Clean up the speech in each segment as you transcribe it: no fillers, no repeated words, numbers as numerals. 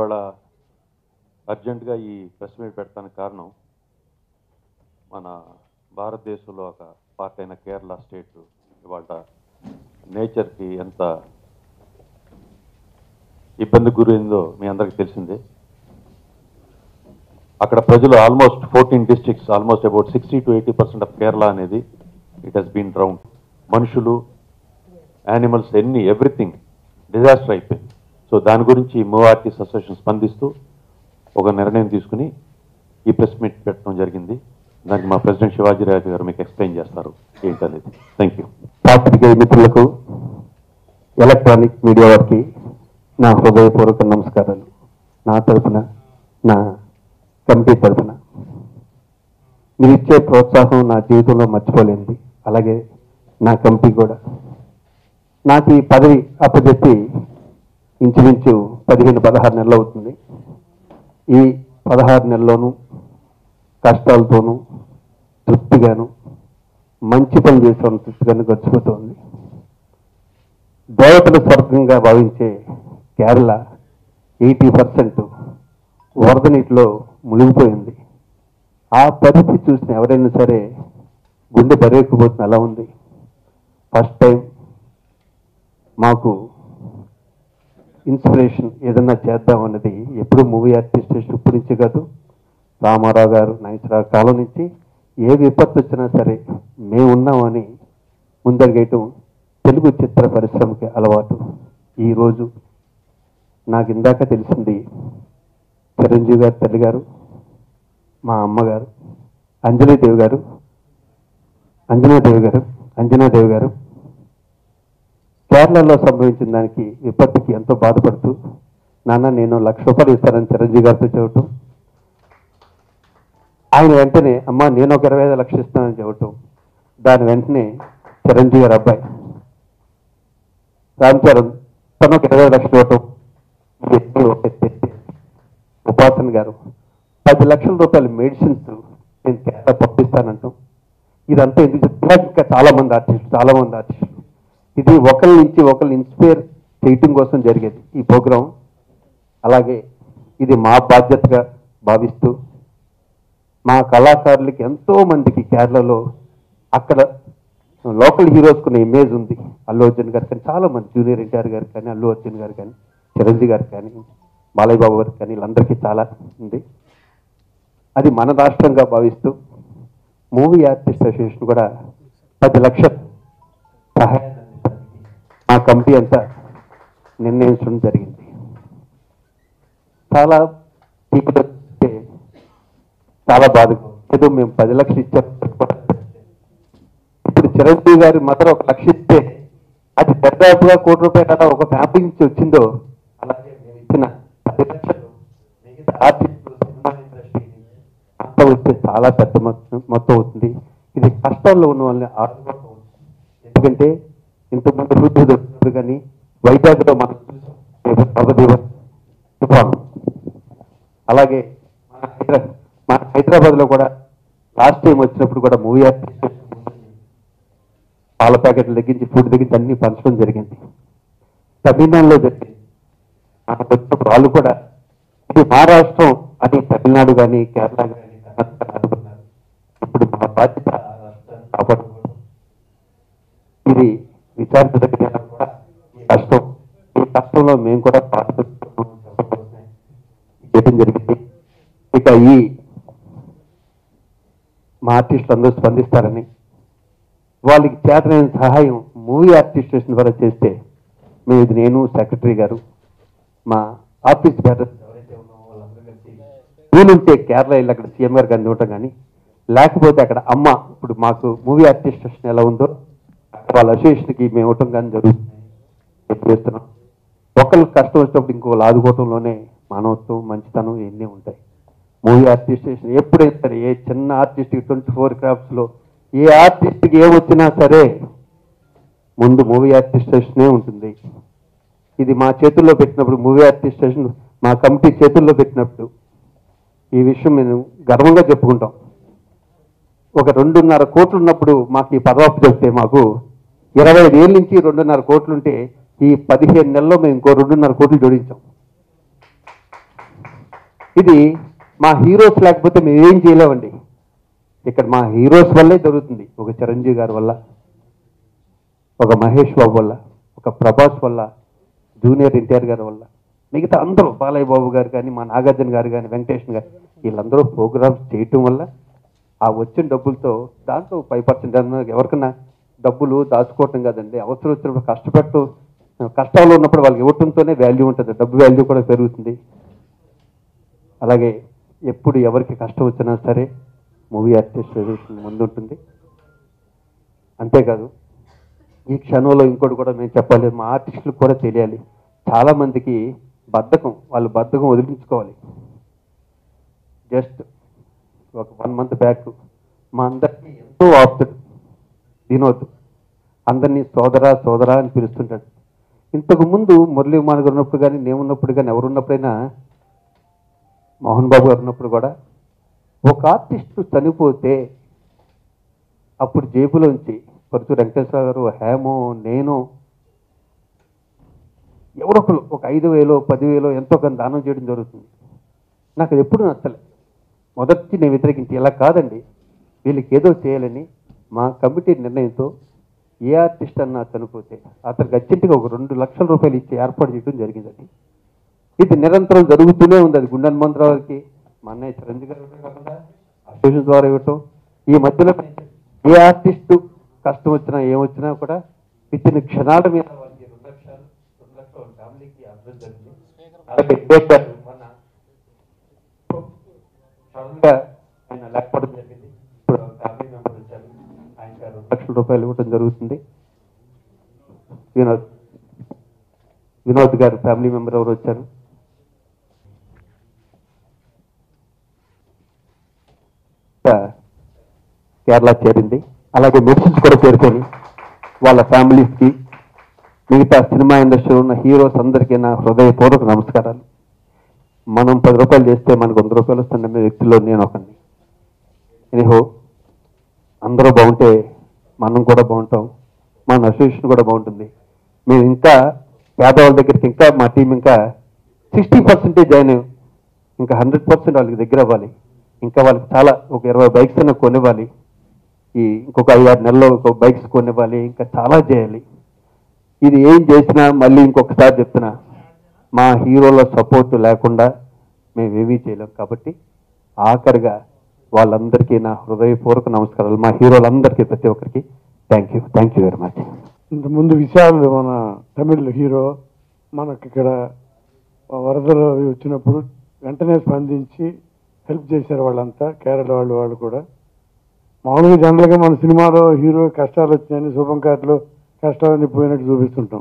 ఇవాళ అర్జెంటుగా ఈ ప్రెస్ మీట్ పెడతానికి కారణం మన భారతదేశంలో ఒక పార్ట్ అయిన కేరళ స్టేట్ ఇవాళ నేచర్కి ఎంత ఇబ్బంది గురైందో మీ అందరికీ తెలిసిందే. అక్కడ ప్రజలు almost 14 districts, almost about 60 to 80% of Kerala అనేది ఇట్ హెస్ బీన్ డ్రౌన్. మనుషులు, యానిమల్స్, ఎవ్రీథింగ్ డిజాస్టర్ అయిపోయింది. సో దాని గురించి మూవ్ ఆర్టిస్ట్ అసోసియేషన్ స్పందిస్తూ ఒక నిర్ణయం తీసుకుని ఈ ప్రెస్ మీట్ పెట్టడం జరిగింది. దానికి మా ప్రెసిడెంట్ శివాజీరాజు గారు మీకు ఎక్స్ప్లెయిన్ చేస్తారు ఏంటనేది. Thank you. పాత్రికేయ మిత్రులకు, ఎలక్ట్రానిక్ మీడియా వారికి నా హృదయపూర్వక నమస్కారాలు. నా తరఫున, నా కమిటీ తరఫున మీరు ఇచ్చే ప్రోత్సాహం నా జీవితంలో మర్చిపోలేంది. అలాగే నా కమిటీ కూడా. నాకు ఈ పదవి అప్పచెప్పి ఇంచుమించు 15-16 నెలలు అవుతుంది. ఈ 16 నెలల్లోనూ కష్టాలతోనూ తృప్తిగాను, మంచి పని చేసే తృప్తిగాను గడిచిపోతుంది. దేవతల స్వర్గంగా భావించే కేరళ 80% వరద నీటిలో మునిగిపోయింది. ఆ పరిస్థితి చూసిన ఎవరైనా సరే గుండె బరువెక్కిపోతుంది. అలా ఉంది. ఫస్ట్ టైం మాకు ఇన్స్పిరేషన్ ఏదన్నా చేద్దామన్నది ఎప్పుడు మూవీ ఆర్టిస్ట్ ఇప్పుడు నుంచి కాదు, రామారావు గారు, నాగేశ్వరరావు కాలం నుంచి ఏ విపత్తు వచ్చినా సరే మేమున్నామని ముందరిగేయటం తెలుగు చిత్ర పరిశ్రమకి అలవాటు. ఈరోజు నాకు ఇందాక తెలిసింది, చిరంజీవి గారు తల్లి గారు, మా అమ్మగారు అంజనాదేవి గారు కేరళలో సంభవించిన దానికి విపత్తుకి ఎంతో బాధపడుతూ, నాన్న నేను 1,00,000 రూపాయలు ఇస్తానని చిరంజీవి గారితో చెప్పటం, ఆయన వెంటనే అమ్మ నేను ఒక 25 లక్షలు ఇస్తానని చెప్పటం, దాని వెంటనే చిరంజీవి గారి అబ్బాయి రామ్ చరణ్ తను ఒక 20 లక్షలు ఇవ్వటం, ఉపాసన్ గారు 10 లక్షల రూపాయల మెడిసిన్స్ నేను కేరళ పంపిస్తానంటాం. ఇదంతా ఎందుకు చెప్తున్నా, ఇంకా చాలా మంది ఆర్టిస్టులు ఇది ఒకరి నుంచి ఒకరిని ఇన్స్పైర్ చేయటం కోసం జరిగేది ఈ ప్రోగ్రాం. అలాగే ఇది మా బాధ్యతగా భావిస్తూ మా కళాకారులకి ఎంతో మందికి కేరళలో అక్కడ లోకల్ హీరోస్ కొన్న ఇమేజ్ ఉంది. అల్లు అర్జున్ గారు కానీ, చాలా మంది జూనియర్ ఎన్టీఆర్ గారు కానీ, అల్లు అర్జున్ గారు కానీ, చిరంజీవి గారు కానీ, బాలయ్య బాబు గారు కానీ, వీళ్ళందరికీ చాలా ఉంది. అది మన రాష్ట్రంగా భావిస్తూ మూవీ ఆర్టిస్ట్ అసోసియేషన్ కూడా 10 లక్షలు సహాయం మా కమిటీ అంతా నిర్ణయించడం జరిగింది. చాలా చాలా బాధగా ఏదో మేము 10 లక్షలు ఇచ్చాం. ఇప్పుడు చిరంజీవి గారి మాత్రం 1 లక్ష ఇస్తే అది దాదాపుగా 1 కోటి రూపాయలు కదా ఒక ఫ్యామిలీ నుంచి వచ్చిందో, అలాగే మేము ఇచ్చిన 10 లక్షలు ఆర్టిస్టులు, సినిమా ఇండస్ట్రీ అంతా వస్తే చాలా పెద్ద మొత్తం అవుతుంది. ఇది కష్టాల్లో ఉన్న వాళ్ళని ఆదుకోవడం. ఎందుకంటే ఇంతకుముందు హృదయ కానీ వైజాగ్లో మనం తుఫాను, అలాగే మన హైదరాబాద్లో కూడా లాస్ట్ టైం వచ్చినప్పుడు కూడా మూవీ ఆర్టిస్ట్ పాల ప్యాకెట్లు తగ్గించి, ఫుడ్ తగ్గించి అన్ని పంచడం జరిగింది. తమిళనాడులో జరిగింది. మనకు వచ్చినప్పుడు వాళ్ళు కూడా ఇది మా రాష్ట్రం అని తమిళనాడు కానీ, కేరళ కానీ అనుకున్నారు. ఇప్పుడు మా బాధ్యత కాపాడుకోవడం. ఇది విచారించదగిన కూడా కష్టం. ఈ కష్టంలో మేము కూడా చేయడం జరిగింది. ఇక మా ఆర్టిస్టులు అందరూ స్పందిస్తారని, వాళ్ళకి చేతనైన సహాయం మూవీ ఆర్టిస్టేషన్ ద్వారా చేస్తే మేము ఇది నేను, సెక్రటరీ గారు, మా ఆఫీస్ బ్యారర్స్ ఎవరైతే ఉన్నామో వాళ్ళందరూ కలిసి వీలుంటే కేరళ వెళ్ళి అక్కడ సీఎం గారు కానీ ఇవ్వటం కానీ, లేకపోతే అక్కడ అమ్మ ఇప్పుడు మాకు మూవీ ఆర్టిస్టేషన్ ఎలా ఉందో వాళ్ళ అసోసియేషన్కి మేము ఇవ్వటం కానీ జరుగుతుంది చేస్తున్నాం. ఒకరికి కష్టం వచ్చినప్పుడు ఇంకొకరు ఆదుకోవటంలోనే మానవత్వం, మంచితనం ఇవన్నీ ఉంటాయి. మూవీ ఆర్టిస్టేషన్ ఎప్పుడైతే సరే ఏ చిన్న ఆర్టిస్ట్కి 24 క్రాఫ్ట్స్లో ఏ ఆర్టిస్ట్కి ఏమొచ్చినా సరే ముందు మూవీ ఆర్టిస్టేషనే ఉంటుంది. ఇది మా చేతుల్లో పెట్టినప్పుడు, మూవీ ఆర్టిస్టేషన్ మా కమిటీ చేతుల్లో పెట్టినప్పుడు ఈ విషయం మేము గర్వంగా చెప్పుకుంటాం. ఒక 2.5 కోట్లు ఉన్నప్పుడు మాకు ఈ పదవాపు చెప్తే మాకు 25 ఏళ్ళ నుంచి 2.5 కోట్లు ఉంటే ఈ 15 నెలల్లో మేము ఇంకో 2.5 కోట్లు జోడించాం. ఇది మా హీరోస్ లేకపోతే మేమేం చేయలేమండి. ఇక్కడ మా హీరోస్ వల్లే జరుగుతుంది. ఒక చిరంజీవి గారి వల్ల, ఒక మహేష్ బాబు వల్ల, ఒక ప్రభాస్ వల్ల, జూనియర్ ఎన్టీఆర్ గారి వల్ల, మిగతా అందరూ బాలయ్య బాబు గారు కానీ, మా నాగార్జున గారు కానీ, వెంకటేష్ గారు, వీళ్ళందరూ ప్రోగ్రామ్స్ చేయటం వల్ల ఆ వచ్చిన డబ్బులతో దాంట్లో 5% ఎవరికన్నా డబ్బులు దాచుకోవటం కాదండి. అవసరం వచ్చినప్పుడు కష్టాలు ఉన్నప్పుడు వాళ్ళకి ఇవ్వటంతోనే వాల్యూ ఉంటుంది, డబ్బు వాల్యూ కూడా పెరుగుతుంది. అలాగే ఎప్పుడు ఎవరికి కష్టం వచ్చినా సరే మూవీ ఆర్టిస్ట్ ముందుంటుంది. అంతేకాదు ఈ క్షణంలో ఇంకోటి కూడా మేము చెప్పాలి, మా ఆర్టిస్టులకు కూడా తెలియాలి. చాలామందికి వాళ్ళు బద్ధకం వదిలించుకోవాలి. జస్ట్ ఒక 1 month బ్యాక్ మా అందరికీ ఎంతో ఆప్తుడు వినోద్, అందరినీ సోదరా సోదరా అని పిలుస్తుంటాడు. ఇంతకుముందు మురళీ కుమార్ గారు ఉన్నప్పుడు కానీ, నేను ఉన్నప్పుడు కానీ, ఎవరున్నప్పుడైనా, మోహన్ బాబు గారు ఉన్నప్పుడు కూడా ఒక ఆర్టిస్టు చనిపోతే అప్పుడు జేబులోంచి పరుచూరు వెంకటేశ్వర గారు, హేమో, నేను, ఎవరొకరు ఒక 5,000 10,000 ఎంతో కొంత దానం చేయడం జరుగుతుంది. నాకు అది ఎప్పుడు నచ్చలే. మొదటి నేను వ్యతిరేకించి, ఇలా కాదండి, వీళ్ళకి ఏదో చేయాలని మా కమిటీ నిర్ణయంతో ఏ ఆర్టిస్ట్ అన్నా చనిపోతే అతనికి అర్జెంటుగా ఒక 2 లక్షల రూపాయలు ఇచ్చి ఏర్పాటు చేయడం జరిగిందండి. ఇది నిరంతరం జరుగుతూనే ఉంది. అది గుండె హనుమంతరావు గారికి, మా అన్నయ్య చిరంజీవి గారు కాకుండా అసోసియేషన్ ద్వారా ఇవ్వటం. ఈ మధ్యలో ఏ ఆర్టిస్టు కష్టం వచ్చినా ఏమొచ్చినా కూడా ఇచ్చిన క్షణాల మీద వాళ్ళకి 2 లక్షలు ఫ్యామిలీకి అర్థం జరిగింది. అలాగే ఆయన లేకపోవడం జరిగింది. ఇప్పుడు ఫ్యామిలీ మెంబర్ వచ్చారు, ఆయనకి 2 లక్షల రూపాయలు ఇవ్వడం జరుగుతుంది. వినోద్ గారు ఫ్యామిలీ మెంబర్ ఎవరు వచ్చారు, కేరళ చేరింది. అలాగే మెడిసిన్స్ కూడా చేరుకొని వాళ్ళ ఫ్యామిలీస్కి, మిగతా సినిమా ఇండస్ట్రీలో ఉన్న హీరోస్ అందరికీ నా హృదయపూర్వక నమస్కారాలు. మనం 10 రూపాయలు చేస్తే మనకు 100 రూపాయలు వస్తున్న వ్యక్తుల్లో నేను ఒకరిని. ఎనీహో, అందరూ బాగుంటే మనం కూడా బాగుంటాం, మన అసోసియేషన్ కూడా బాగుంటుంది. మేము ఇంకా పేదవాళ్ళ దగ్గరికి ఇంకా మా టీం ఇంకా 60% జాయిన్ అయ్యాం. ఇంకా 100% వాళ్ళకి దగ్గర అవ్వాలి. ఇంకా వాళ్ళకి చాలా ఒక 20 బైక్స్ అయినా కొనివ్వాలి. ఇంకొక 5-6 నెలల్లో ఒక బైక్స్ కొనివ్వాలి. ఇంకా చాలా చేయాలి. ఇది ఏం చేసినా మళ్ళీ ఇంకొకసారి చెప్తున్నా, మా హీరోల సపోర్ట్ లేకుండా మేమేమీ చేయలేం. కాబట్టి ఆఖరిగా వాళ్ళందరికీ నా హృదయపూర్వక నమస్కారాలు. మా హీరోలందరికీ, ప్రతి ఒక్కరికి థ్యాంక్ యూ వెరీ మచ్. ఇంతకుముందు విశాల్ మన తమిళ్ హీరో మనకి ఇక్కడ వరదలు అవి వచ్చినప్పుడు వెంటనే స్పందించి హెల్ప్ చేశారు వాళ్ళంతా, కేరళ వాళ్ళు కూడా. మామూలుగా జనరల్గా మన సినిమాలో హీరో కష్టాలు వచ్చినాయని శుభం కార్డులో కష్టాలన్నీ పోయినట్టు చూపిస్తుంటాం.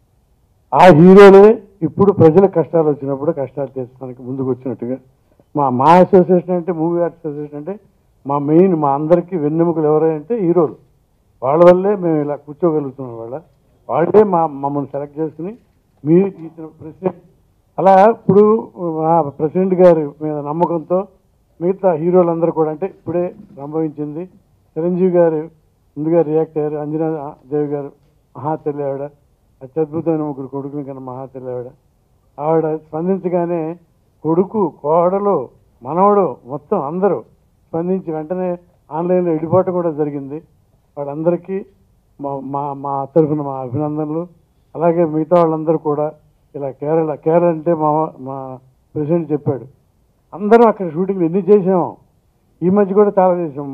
ఆ హీరోలే ఇప్పుడు ప్రజల కష్టాలు వచ్చినప్పుడు కష్టాలు తీర్చడానికి ముందుకు వచ్చినట్టుగా మా అసోసియేషన్ అంటే, మూవీ ఆర్ట్ అసోసియేషన్ అంటే మా మెయిన్, మా అందరికీ వెన్నెముకలు ఎవరంటే హీరోలు. వాళ్ళ వల్లే మేము ఇలా కూర్చోగలుగుతున్నాం. వాళ్ళే మమ్మల్ని సెలెక్ట్ చేసుకుని మీరు ఇచ్చిన ప్రెసిడెంట్. అలా ఇప్పుడు మా ప్రెసిడెంట్ గారి మీద నమ్మకంతో మిగతా హీరోలందరూ కూడా, అంటే ఇప్పుడే సంభవించింది, చిరంజీవి గారు ముందుగా రియాక్ట్ అయ్యారు. అంజనా దేవి గారు మహాతల్లి, ఆవిడ అత్యద్భుతమైన 3 కొడుకుని కన్నా మహాతల్లి ఆవిడ స్పందించగానే కొడుకు, కోడలు, మనవడు మొత్తం అందరూ స్పందించి వెంటనే ఆన్లైన్లో ఎడిపోవటం కూడా జరిగింది. వాళ్ళందరికీ మా తరఫున మా అభినందనలు. అలాగే మిగతా వాళ్ళందరూ కూడా ఇలా కేరళ అంటే మా ప్రెసిడెంట్ చెప్పాడు, అందరం అక్కడ షూటింగ్లు ఎన్ని చేసాము. ఈ మధ్య కూడా చాలా చేసాం.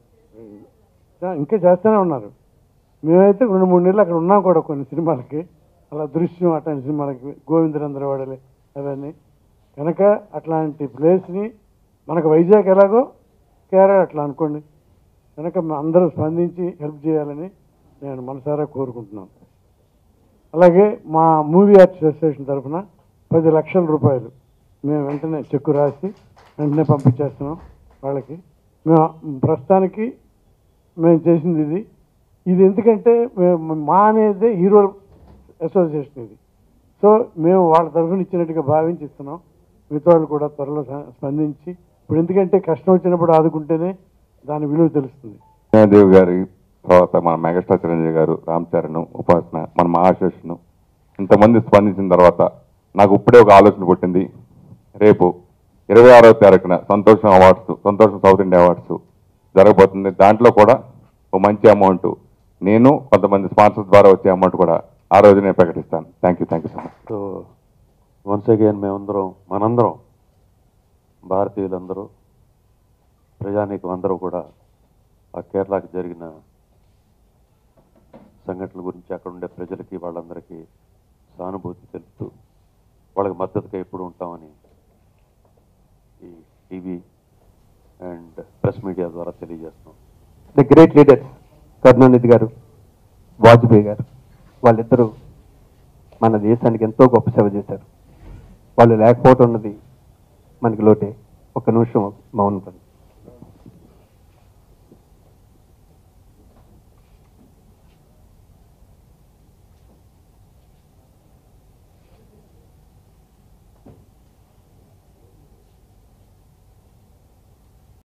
ఇంకా చేస్తూనే ఉన్నారు. మేమైతే 2-3 నెలలు అక్కడ ఉన్నాం కూడా కొన్ని సినిమాలకి. అలా దృశ్యం అట్లాంటి సినిమాలకి, గోవిందరందరవాడలే అవన్నీ. కనుక అట్లాంటి ప్లేస్ని మనకు వైజాగ్ ఎలాగో కేరళ అట్లా అనుకోండి. కనుక అందరూ స్పందించి హెల్ప్ చేయాలని నేను మనసారా కోరుకుంటున్నాను. అలాగే మా మూవీ ఆర్టిస్ట్ అసోసియేషన్ తరఫున 10 లక్షల రూపాయలు మేము వెంటనే చెక్కు రాసి వెంటనే పంపించేస్తున్నాం వాళ్ళకి. మేము ప్రస్తుతానికి మేము చేసింది ఇది ఎందుకంటే మా అనేది హీరో అసోసియేషన్ ఇది. సో మేము వాళ్ళ తరఫున ఇచ్చినట్టుగా భావించి ఇస్తున్నాం. మిగతా వాళ్ళు కూడా త్వరలో స్పందించి, ఇప్పుడు ఎందుకంటే కష్టం వచ్చినప్పుడు ఆదుకుంటేనే దాని విలువ తెలుస్తుంది. దేవి గారి తర్వాత మన మెగాస్టార్ చిరంజీవి గారు, రామ్ చరణ్, ఉపాసన, మన మహాశేషను ఇంతమంది స్పందించిన తర్వాత నాకు ఇప్పుడే ఒక ఆలోచన పుట్టింది. రేపు 26వ తారీఖున సంతోషం అవార్డ్స్, సంతోషం సౌత్ ఇండియా అవార్డ్స్ జరగబోతుంది. దాంట్లో కూడా ఒక మంచి అమౌంట్ నేను కొంతమంది స్పాన్సర్స్ ద్వారా వచ్చే అమౌంట్ కూడా ఆ రోజు నేను ప్రకటిస్తాను. Thank you so much. So once again మనందరం భారతీయులందరూ, ప్రజానీకం అందరూ కూడా ఆ కేరళకి జరిగిన సంఘటనల గురించి అక్కడ ఉండే ప్రజలకి వాళ్ళందరికీ సానుభూతి తెలుపుతూ వాళ్ళకి మద్దతుగా ఎప్పుడు ఉంటామని ఈ టీవీ అండ్ ప్రెస్ మీడియా ద్వారా తెలియజేస్తున్నాం. ద గ్రేట్ లీడర్స్ కరుణానిధి గారు, వాజ్పేయి గారు, వాళ్ళిద్దరూ మన దేశానికి ఎంతో గొప్ప సేవ చేశారు. వాళ్ళు లేకపోవటం ఉన్నది మనకి లోటే. ఒక నిమిషం మౌనం.